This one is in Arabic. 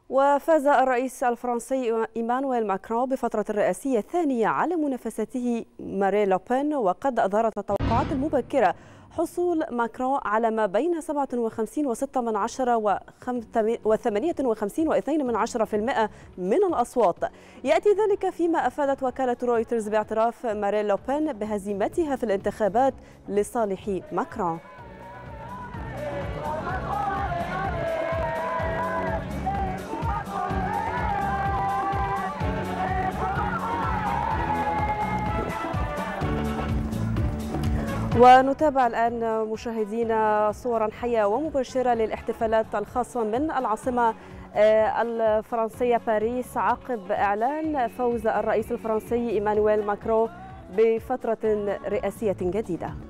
وفاز الرئيس الفرنسي إيمانويل ماكرون بفترة الرئاسية الثانية على منافسته مارين لوبين، وقد أظهرت التوقعات المبكرة حصول ماكرون على ما بين 57.6 و58.2% من الأصوات. يأتي ذلك فيما أفادت وكالة رويترز باعتراف مارين لوبين بهزيمتها في الانتخابات لصالح ماكرون. ونتابع الآن مشاهدينا صورا حية ومباشرة للاحتفالات الخاصة من العاصمة الفرنسية باريس عقب إعلان فوز الرئيس الفرنسي إيمانويل ماكرون بفترة رئاسية جديدة.